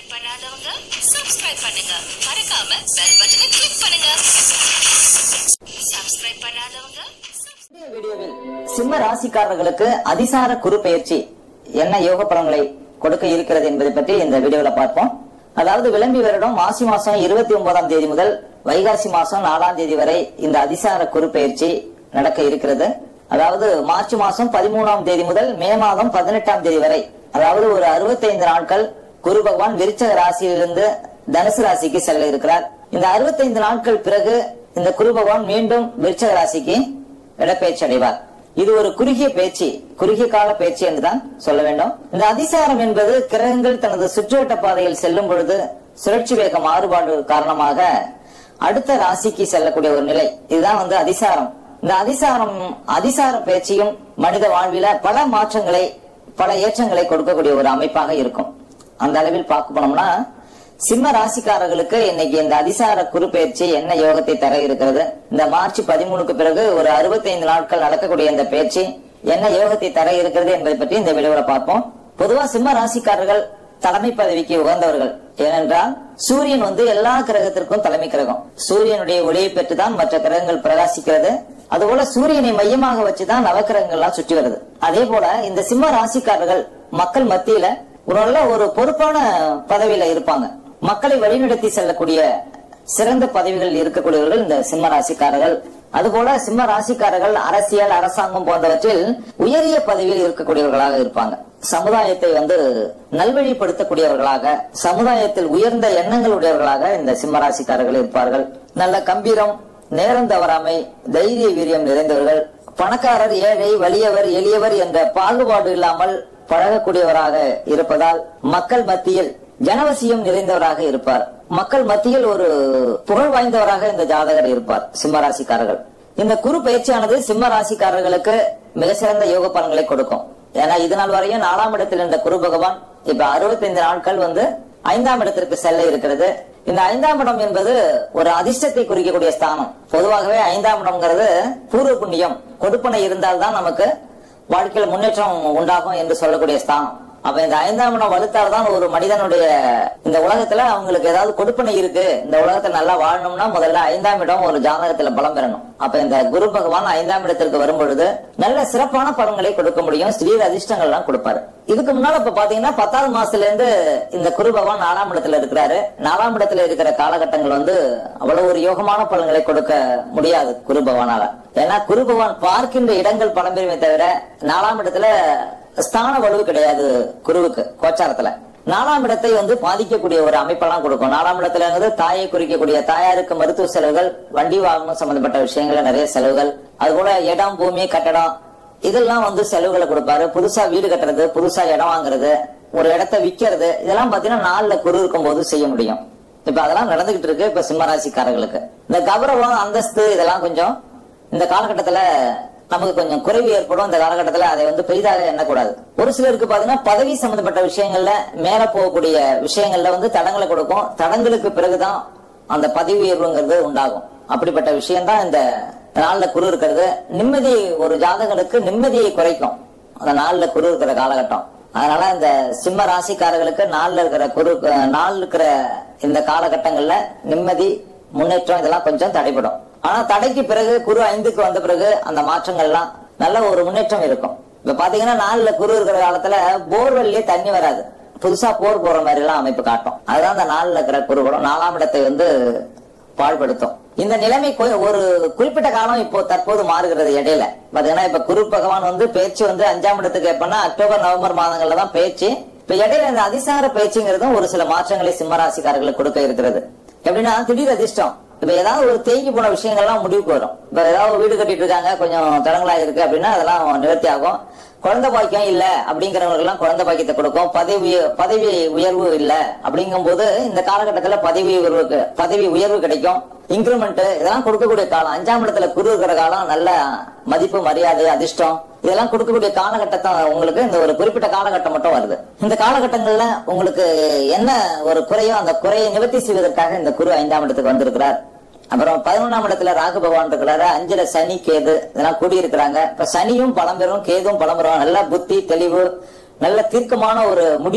பண்ணாதவங்க சப்ஸ்கிரைப் பண்ணுங்க. மறக்காம பெல் பட்டனை கிளிக் பண்ணுங்க. சப்ஸ்கிரைப் பண்ணாதவங்க வீடியோவில் சிம்ம ராசிக்காரர்களுக்கு அதிசார குரு பெயர்ச்சி என்ன யோக பலன்களை கொடுக்க இருக்கிறது என்பதை பற்றி இந்த வீடியோல பார்ப்போம். அதாவது விளம்பி வருடம் மாசி மாசம் 29ஆம் தேதி முதல் வைகாசி மாசம் 4ஆம் தேதி வரை இந்த அதிசார குரு பெயர்ச்சி நடக்க இருக்கிறது. அதாவது மார்ச் மாசம் 13ஆம் தேதி முதல் மே மாதம் 18ஆம் தேதி வரை, அதாவது ஒரு 65 நாட்கள் குரு பகவான் விருச்சக ராசியிலிருந்து தனுசு ராசிக்கு செல்ல இருக்கிறார். இந்த 65 நாட்கள் பிறகு இந்த குரு பகவான் மீண்டும் விருச்சக ராசிக்கு இடப்பெயர்ச்சி அடைவார். இது ஒரு குறுகிய பேச்சு, குறுகிய கால பேச்சு என்றுதான் சொல்ல வேண்டும். இந்த அதிசாரம் என்பது கிரகங்கள் தனது சுற்றுவட்ட பாதையில் செல்லும் பொழுது சுழற்சி வேக மாறுபாடு காரணமாக அடுத்த ராசிக்கு செல்லக்கூடிய ஒரு நிலை. இதுதான் அதிசாரம். இந்த அதிசார பேச்சியும் மனித வாழ்வில பல மாற்றங்களை, பல ஏற்றங்களை கொடுக்கக்கூடிய ஒரு அமைப்பாக இருக்கும். அந்த அளவில் பார்க்க போனோம்னா சிம்ம ராசிக்காரர்களுக்கு இன்னைக்கு இந்த அதிசார குரு பெயர்ச்சி என்ன யோகத்தை தர இருக்கிறது, இந்த மார்ச் 13க்கு பிறகு ஒரு 65 நாட்கள் நடக்கக்கூடிய இந்த பெயர்ச்சி என்ன யோகத்தை தர இருக்கிறது என்பதை பற்றி இந்த வீடியோல பார்ப்போம். பொதுவா சிம்ம ராசிக்காரர்கள் தலைமை பதவிக்கு உகந்தவர்கள். ஏனென்றால் சூரியன் எல்லா கிரகத்திற்கும் தலைமை கிரகம். சூரியனுடைய ஒளியை பெற்றுதான் மற்ற கிரகங்கள் பிரகாசிக்கிறது. அதுபோல சூரியனை மையமாக வச்சுதான் நவக்கிரகங்கள்லாம் சுற்றி வருது. அதே போல இந்த சிம்ம ராசிக்காரர்கள் மக்கள் மத்தியில ஒரு பொறுப்பான பதவியில இருப்பாங்க. மக்களை வழிநடத்தி செல்லக்கூடிய சிறந்த பதவிகள் இருக்கக்கூடியவர்கள் இந்த சிம்ம ராசிக்காரர்கள். அதுபோல சிம்ம ராசிக்காரர்கள் அரசியல், அரசாங்கம் போன்றவற்றில் உயரிய பதவியில் இருக்கக்கூடியவர்களாக இருப்பாங்க. சமுதாயத்தை நல்வழிப்படுத்தக்கூடியவர்களாக, சமுதாயத்தில் உயர்ந்த எண்ணங்களுடையவர்களாக இந்த சிம்ம ராசிக்காரர்கள் இருப்பார்கள். நல்ல கம்பீரம், நேரம் தவறாமை, தைரிய வீரியம் நிறைந்தவர்கள். பணக்காரர், ஏழை, வலியவர், எளியவர் என்ற பாகுபாடு இல்லாமல் பழகக்கூடியவராக இருப்பதால் மக்கள் மத்தியில் ஜனவசியம் நிறைந்தவராக இருப்பார். மக்கள் மத்தியில் ஒரு புகழ் வாய்ந்தவராக இந்த ஜாதகர் இருப்பார் சிம்ம ராசிக்காரர்கள். இந்த குரு பயிற்சியானது சிம்ம ராசிக்காரர்களுக்கு மிக சிறந்த யோக பலன்களை கொடுக்கும். ஏன்னா இது நாள் வரையும் 4ஆம் இடத்தில் இருந்த குரு பகவான் இப்ப 65 நாட்கள் 5ஆம் இடத்திற்கு செல்ல இருக்கிறது. இந்த 5ஆம் இடம் என்பது ஒரு அதிர்ஷ்டத்தை குறிக்கக்கூடிய ஸ்தானம். பொதுவாகவே 5ஆம் இடம்ங்கிறது பூர்வ புண்ணியம், கொடுப்பனை இருந்தால்தான் நமக்கு வாழ்க்கையில் முன்னேற்றம் உண்டாகும் என்று சொல்லக்கூடிய ஸ்தானம். அப்ப இந்த 5ஆம் இடம் வலுத்தால்தான் ஒரு மனிதனுடைய இந்த உலகத்துல அவங்களுக்கு ஏதாவது கொடுப்பனை இருக்கு, இந்த உலகத்துல நல்லா வாழணும்னா முதல்ல 5ஆம் இடம் ஒரு ஜாதகத்துல பலம் பெறணும். அப்ப இந்த குரு பகவான் 5ஆம் இடத்திற்கு வரும் பொழுது நல்ல சிறப்பான பலன்களை கொடுக்க முடியும். ஸ்ரீர அதிர்ஷ்டங்கள் எல்லாம் கொடுப்பாரு. இதுக்கு முன்னால இப்ப பாத்தீங்கன்னா 10ஆவது மாசத்துல இருந்து இந்த குரு பகவான் 4ஆம் இடத்துல இருக்கிறாரு. 4ஆம் இடத்துல இருக்கிற காலகட்டங்கள் அவ்வளவு ஒரு யோகமான பலன்களை கொடுக்க முடியாது குரு பகவானால. ஏன்னா குரு பகவான் பார்க்கின்ற இடங்கள் பலம் பெறுமே தவிர 4ஆம் இடத்துல ஸ்தான வலுவு கிடையாது குருவுக்கு கோச்சாரத்துல. 4ஆம் இடத்தை பாதிக்கக்கூடிய ஒரு அமைப்பெல்லாம் கொடுக்கும். 4ஆம் இடத்துல தாயை குறிக்கக்கூடிய தாயாருக்கு மருத்துவ செலவுகள், வண்டி வாகனம் சம்பந்தப்பட்ட விஷயங்கள நிறைய செலவுகள், அதுபோல இடம், பூமி, கட்டடம் இதெல்லாம் செலவுகளை கொடுப்பாரு. புதுசா வீடு கட்டுறது, புதுசா இடம் வாங்குறது, ஒரு இடத்தை விக்கிறது, இதெல்லாம் பாத்தீங்கன்னா 4ல குரு இருக்கும் போது செய்ய முடியும். இப்ப அதெல்லாம் நடந்துகிட்டு இருக்கு இப்ப சிம்மராசிக்காரர்களுக்கு. இந்த கௌரவம், அந்தஸ்து இதெல்லாம் கொஞ்சம் இந்த காலகட்டத்துல நமக்கு கொஞ்சம் குறைவு ஏற்படும். இந்த காலகட்டத்துல அதை பெரிதாக எண்ணக்கூடாது. ஒரு சிலருக்கு பாத்தீங்கன்னா பதவி சம்பந்தப்பட்ட விஷயங்கள்ல மேல போகக்கூடிய விஷயங்கள்ல தடங்களை கொடுக்கும். தடங்களுக்கு பிறகுதான் அந்த பதவி உயர்வுங்கிறது உண்டாகும். அப்படிப்பட்ட விஷயம் தான் இந்த 4ல குரு இருக்கிறது. நிம்மதி, ஒரு ஜாதகனுக்கு நிம்மதியை குறைக்கும் அந்த 4ல குரு இருக்கிற காலகட்டம். அதனால இந்த சிம்ம ராசிக்காரர்களுக்கு 4ல இருக்கிற குரு, 4 இருக்கிற இந்த காலகட்டங்கள்ல நிம்மதி, முன்னேற்றம் இதெல்லாம் கொஞ்சம் தடைபடும். ஆனா தடைக்கு பிறகு குரு 5க்கு வந்த பிறகு அந்த மாற்றங்கள்லாம் நல்ல ஒரு முன்னேற்றம் இருக்கும். இப்ப பாத்தீங்கன்னா 4ல குரு இருக்கிற காலத்துல போர்வெல்லே தண்ணி வராது, புதுசா போர் போற மாதிரி எல்லாம் அமைப்பு காட்டும். அதுதான் அந்த 4ல இருக்கிற குருகுலம் 4ஆம் இடத்தை பாழ்படுத்தும். இந்த நிலைமை ஒரு குறிப்பிட்ட காலம் இப்போ தற்போது மாறுகிறது. இடையில பாத்தீங்கன்னா இப்ப குரு பகவான் பேச்சு 5ஆம் இடத்துக்கு எப்பன்னா அக்டோபர், நவம்பர் மாதங்கள்ல தான் பேச்சு. இப்ப இடையில இந்த அதிசார பேச்சுங்கிறதும் ஒரு சில மாற்றங்களை சிம்மராசிக்காரர்களுக்கு கொடுக்க இருக்கிறது. எப்படின்னா திடீர் அதிர்ஷ்டம். இப்ப ஏதாவது ஒரு தேங்கி போன விஷயங்கள்லாம் முடிவுக்கு வரும். இப்ப ஏதாவது வீடு கட்டிட்டு இருக்காங்க, கொஞ்சம் தடங்களா இருக்கு அப்படின்னா அதெல்லாம் நிவர்த்தி ஆகும். குழந்தை பாக்கியம் இல்ல அப்படிங்கிறவங்க எல்லாம் குழந்தை பாக்கியத்தை கொடுக்கும். பதவி உயர்வு இல்ல அப்படிங்கும் போது இந்த காலகட்டத்துல பதவி உயர்வு கிடைக்கும். இன்கிரிமெண்ட் இதெல்லாம் கொடுக்கக்கூடிய காலம். 5ஆம் இடத்துல குரு இருக்கிற காலம் நல்ல மதிப்பு, மரியாதை, அதிர்ஷ்டம் இதெல்லாம் கொடுக்கக்கூடிய காலகட்டத்தை உங்களுக்கு இந்த ஒரு குறிப்பிட்ட காலகட்டம் மட்டும் வருது. இந்த காலகட்டங்கள்ல உங்களுக்கு என்ன ஒரு குறையோ அந்த குறையை நிவர்த்தி செய்வதற்காக இந்த குரு 5ஆம் இடத்துக்கு வந்திருக்கிறார். அப்புறம் 11ஆம் இடத்துல ராகு பகவான் இருக்கிறாரு. 5ல சனி, கேது இதெல்லாம் கூடியிருக்கிறாங்க. இப்ப சனியும் பலம் பெறும், கேதும் பலம் பெறும். நல்ல புத்தி, தெளிவு, நல்ல தீர்க்கமான ஒரு முடிவு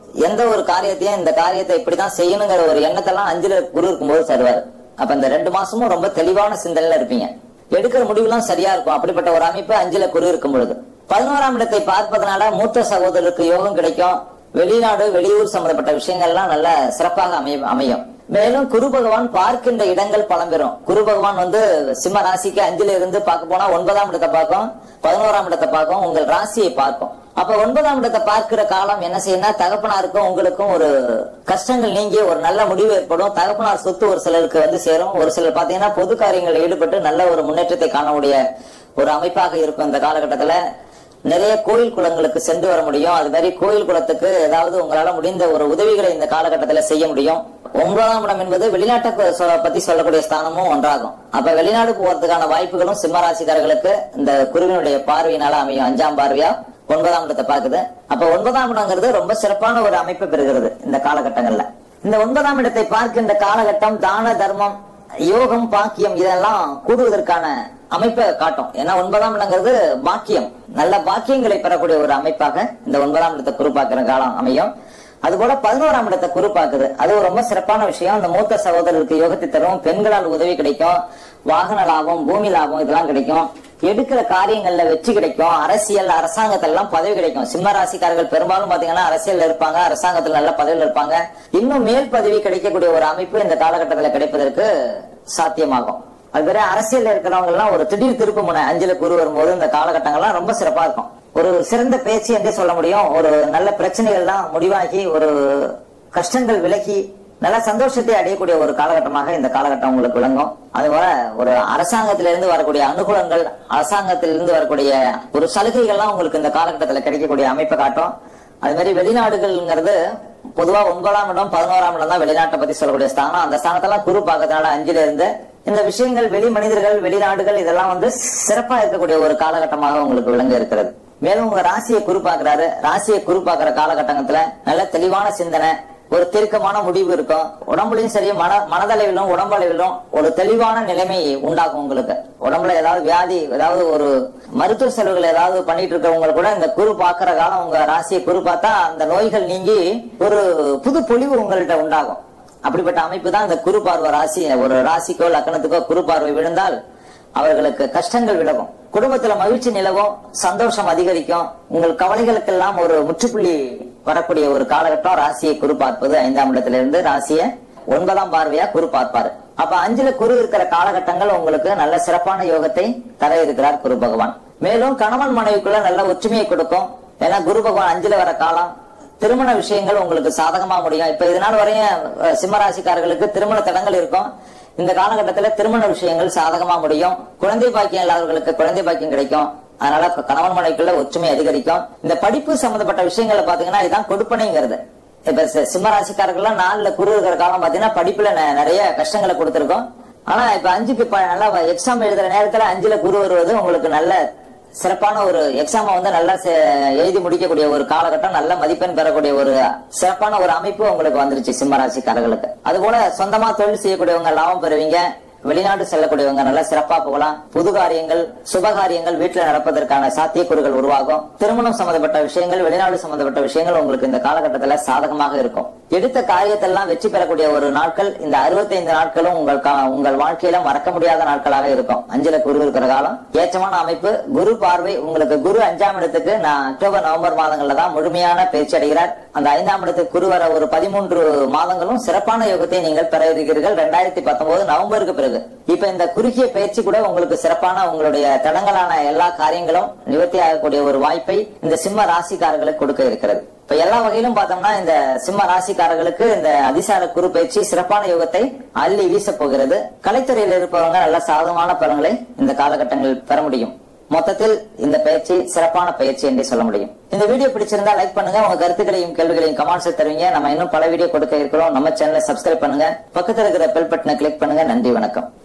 எந்த ஒரு காரியத்தையும் இந்த காரியத்தை இப்படிதான் செய்யணுங்கிற ஒரு எண்ணத்தெல்லாம் 5ல குரு இருக்கும்போது தருவாரு. அப்ப இந்த 2 மாசமும் ரொம்ப தெளிவான சிந்தனையில இருப்பீங்க. எடுக்கிற முடிவுலாம் சரியா இருக்கும். அப்படிப்பட்ட ஒரு அமைப்பு 5ல குரு இருக்கும் பொழுது 11ஆம் இடத்தை பார்ப்பதனால மூத்த சகோதரருக்கு யோகம் கிடைக்கும். வெளிநாடு வெளியூர் சம்பந்தப்பட்ட விஷயங்கள்லாம் நல்ல சிறப்பாக அமையும். மேலும் குரு பகவான் பார்க்கின்ற இடங்கள் பலம் பெறும். குரு பகவான் சிம்ம ராசிக்கு 5ல இருந்து பார்க்க போனா 9ஆம் இடத்தை பார்க்கும், 11ஆம் இடத்தை பார்க்கும், உங்கள் ராசியை பார்க்கும். அப்ப 9ஆம் இடத்தை பார்க்கிற காலம் என்ன செய்யணும், தகப்பனாருக்கும் உங்களுக்கும் ஒரு கஷ்டங்கள் நீங்கி ஒரு நல்ல முடிவு ஏற்படும். தகப்பனார் சொத்து ஒரு சிலருக்கு சேரும். ஒரு சிலர் பாத்தீங்கன்னா பொது காரியங்களில் ஈடுபட்டு நல்ல ஒரு முன்னேற்றத்தை காணக்கூடிய ஒரு அமைப்பாக இருக்கும். இந்த காலகட்டத்துல நிறைய கோயில் குளங்களுக்கு சென்று வர முடியும். அது மாதிரி கோயில் குளத்துக்கு ஏதாவது உங்களால முடிந்த ஒரு உதவிகளை இந்த காலகட்டத்துல செய்ய முடியும். 9ஆம் இடம் என்பது வெளிநாட்டை பத்தி சொல்லக்கூடிய ஸ்தானமும் ஒன்றாகும். அப்ப வெளிநாடு போறதுக்கான வாய்ப்புகளும் சிம்ம ராசிக்காரர்களுக்கு இந்த குருவினுடைய பார்வையினால அமையும். 5ஆம் பார்வையா 9ஆம் இடத்தை பாக்குது. அப்ப 9ஆம் இடங்கிறது ரொம்ப சிறப்பான ஒரு அமைப்பை பெறுகிறது இந்த காலகட்டங்கள்ல. இந்த 9ஆம் இடத்தை பார்க்கின்ற காலகட்டம் தான தர்மம் யோகம் பாக்கியம் இதெல்லாம் கூடுவதற்கான அமைப்பை காட்டும். ஏன்னா 9ஆம் இடங்கிறது பாக்கியம், நல்ல பாக்கியங்களை பெறக்கூடிய ஒரு அமைப்பாக இந்த 9ஆம் இடத்தை குரு பார்க்கிற காலம் அமையும். அதுபோல 11ஆம் இடத்தை குரு பார்க்குது. அது ரொம்ப சிறப்பான விஷயம். அந்த மூத்த சகோதரருக்கு யோகத்தை தரும். பெண்களால் உதவி கிடைக்கும். வாகன லாபம், பூமி லாபம் இதெல்லாம் கிடைக்கும். எடுக்கிற காரியங்கள்ல வெற்றி கிடைக்கும். அரசியல் அரசாங்கத்துல எல்லாம் பதவி கிடைக்கும். சிம்ம ராசிக்காரர்கள் பெரும்பாலும் பாத்தீங்கன்னா அரசியல் இருப்பாங்க, அரசாங்கத்துல நல்ல பதவியில் இருப்பாங்க. இன்னும் மேல் பதவி கிடைக்கக்கூடிய ஒரு அமைப்பு இந்த காலகட்டத்தில் கிடைப்பதற்கு சாத்தியமாகும். அதுவரை அரசியல் இருக்கிறவங்க எல்லாம் ஒரு திடீர் திருப்பு முனை 5ல குரு வரும்போது இந்த காலகட்டங்கள்லாம் ரொம்ப சிறப்பா இருக்கும். ஒரு சிறந்த பேச்சு என்றே சொல்ல முடியும். ஒரு நல்ல பிரச்சனைகள் எல்லாம் முடிவாகி ஒரு கஷ்டங்கள் விலகி நல்ல சந்தோஷத்தை அடையக்கூடிய ஒரு காலகட்டமாக இந்த காலகட்டம் உங்களுக்கு விளங்கும். அதுபோல ஒரு அரசாங்கத்திலிருந்து வரக்கூடிய அனுகூலங்கள், அரசாங்கத்திலிருந்து வரக்கூடிய ஒரு சலுகைகள்லாம் உங்களுக்கு இந்த காலகட்டத்தில் கிடைக்கக்கூடிய அமைப்பை காட்டும். அது மாதிரி வெளிநாடுகள்ங்கிறது பொதுவா 9ஆம் இடம் 11ஆம் இடம் தான் வெளிநாட்டை பத்தி சொல்லக்கூடிய ஸ்தானம். அந்த ஸ்தானத்தெல்லாம் குரு பார்க்கறதுனால 5ல இருந்து இந்த விஷயங்கள் வெளி மனிதர்கள் வெளிநாடுகள் இதெல்லாம் சிறப்பா இருக்கக்கூடிய ஒரு காலகட்டமாக உங்களுக்கு விளங்க இருக்கிறது. மேலும் உங்க ராசியை குரு பார்க்கிறாரு. ராசியை குரு பார்க்கிற காலகட்டத்துல நல்ல தெளிவான சிந்தனை, ஒரு தீர்க்கமான முடிவு இருக்கும். உடம்புலையும் சரி மனதளவிலும் உடம்பளவிலும் ஒரு தெளிவான நிலைமை உண்டாகும். உங்களுக்கு உடம்புல ஏதாவது வியாதி, ஏதாவது ஒரு மருத்துவ செலவுகள் ஏதாவது பண்ணிட்டு இருக்கவங்க கூட இந்த குரு பாக்குற காலம் உங்க ராசியை குரு பார்த்தா அந்த நோய்கள் நீங்கி ஒரு புது பொலிவு உங்கள்கிட்ட உண்டாகும். அப்படிப்பட்ட அமைப்பு தான் இந்த குரு பார்வை ராசி. ஒரு ராசிக்கோ லக்னத்துக்கோ குரு பார்வை விழுந்தால் அவர்களுக்கு கஷ்டங்கள் விலகும். குடும்பத்துல மகிழ்ச்சி நிலவும், சந்தோஷம் அதிகரிக்கும். உங்கள் கவலைகளுக்கெல்லாம் ஒரு முற்றுப்புள்ளி வரக்கூடிய ஒரு காலகட்டம் ராசியை குரு பார்ப்பது. 5ஆம் இடத்துல இருந்து ராசியை 9ஆம் பார்வையா குரு பார்ப்பாரு. அப்ப 5ல குரு இருக்கிற காலகட்டங்கள் உங்களுக்கு நல்ல சிறப்பான யோகத்தை தர இருக்கிறார் குரு பகவான். மேலும் கணவன் மனைவிக்குள்ள நல்ல ஒற்றுமையை கொடுக்கும். ஏன்னா குரு பகவான் 5ல வர காலம் திருமண விஷயங்கள் உங்களுக்கு சாதகமா முடியும். இப்ப இதனால் வரையும் சிம்மராசிக்காரர்களுக்கு திருமண தடங்கள் இருக்கும். இந்த காலகட்டத்தில் திருமண விஷயங்கள் சாதகமா முடியும். குழந்தை பாக்கியம் இல்லாதவர்களுக்கு குழந்தை பாக்கியம் கிடைக்கும். அதனால கணவன் மனைவிக்குள்ள ஒற்றுமை அதிகரிக்கும். இந்த படிப்பு சம்பந்தப்பட்ட விஷயங்களை பாத்தீங்கன்னா இதுதான் கொடுப்பனைங்கிறது. இப்ப சிம்மராசிக்காரர்கள் 4ல குரு இருக்கிற காலம் பாத்தீங்கன்னா படிப்புல நிறைய கஷ்டங்களை கொடுத்திருக்கோம். ஆனா இப்ப 5க்கு நல்லா எக்ஸாம் எழுதுற நேரத்துல 5ல குரு வருவது உங்களுக்கு நல்ல சிறப்பான ஒரு எக்ஸாம நல்லா எழுதி முடிக்கக்கூடிய ஒரு காலகட்டம், நல்ல மதிப்பெண் பெறக்கூடிய ஒரு சிறப்பான ஒரு அமைப்பு உங்களுக்கு வந்துருச்சு சிம்மராசிக்காரர்களுக்கு. அதுபோல சொந்தமா தொழில் செய்யக்கூடியவங்க லாபம் பெறுவீங்க. வெளிநாடு செல்லக்கூடியவங்க நல்லா சிறப்பா போகலாம். புது காரியங்கள் சுபகாரியங்கள் வீட்டுல நடப்பதற்கான சாத்தியக்கூறுகள் உருவாகும். திருமணம் சம்பந்தப்பட்ட விஷயங்கள் வெளிநாடு சம்பந்தப்பட்ட விஷயங்கள் உங்களுக்கு இந்த காலகட்டத்துல சாதகமாக இருக்கும். எடுத்த காரியத்தெல்லாம் வெற்றி பெறக்கூடிய ஒரு நாட்கள் இந்த 65 நாட்களும் உங்கள் வாழ்க்கையில மறக்க முடியாத நாட்களாக இருக்கும். 5ல குரு இருக்கிற காலம் ஏற்றமான அமைப்பு. குரு பார்வை உங்களுக்கு குரு 5ஆம் இடத்துக்கு அக்டோபர் நவம்பர் மாதங்கள்ல தான் முழுமையான பயிற்சி அடைகிறார். அந்த 5ஆம் இடத்துக்கு குரு வர ஒரு 13 மாதங்களும் சிறப்பான யோகத்தை நீங்கள் பெற இருக்கிறீர்கள் 2019 நவம்பருக்கு பிறகு. இப்ப இந்த குறுகிய பயிற்சி கூட உங்களுக்கு சிறப்பான உங்களுடைய தடங்களான எல்லா காரியங்களும் நிவர்த்தி ஆகக்கூடிய ஒரு வாய்ப்பை இந்த சிம்ம ராசிக்காரர்களுக்கு கொடுக்க இருக்கிறது. இப்ப எல்லா வகையிலும் பார்த்தோம்னா இந்த சிம்ம ராசிக்காரர்களுக்கு இந்த அதிசார குரு பயிற்சி சிறப்பான யோகத்தை அள்ளி வீச போகிறது. கலைத்துறையில் இருப்பவங்க நல்ல சாதகமான பலன்களை இந்த காலகட்டங்களில் பெற முடியும். மொத்தத்தில் இந்த பயிற்சி சிறப்பான பயிற்சி என்றே சொல்ல முடியும். இந்த வீடியோ பிடிச்சிருந்தா லைக் பண்ணுங்க. உங்க கருத்துக்களையும் கேள்விகளையும் கமெண்ட்ஸ் தருவீங்க. நம்ம இன்னும் பல வீடியோ கொடுக்க இருக்கிறோம். நம்ம சேனலை சப்ஸ்கிரைப் பண்ணுங்க. பக்கத்தில் இருக்கிற பெல் பட்டனை கிளிக் பண்ணுங்க. நன்றி, வணக்கம்.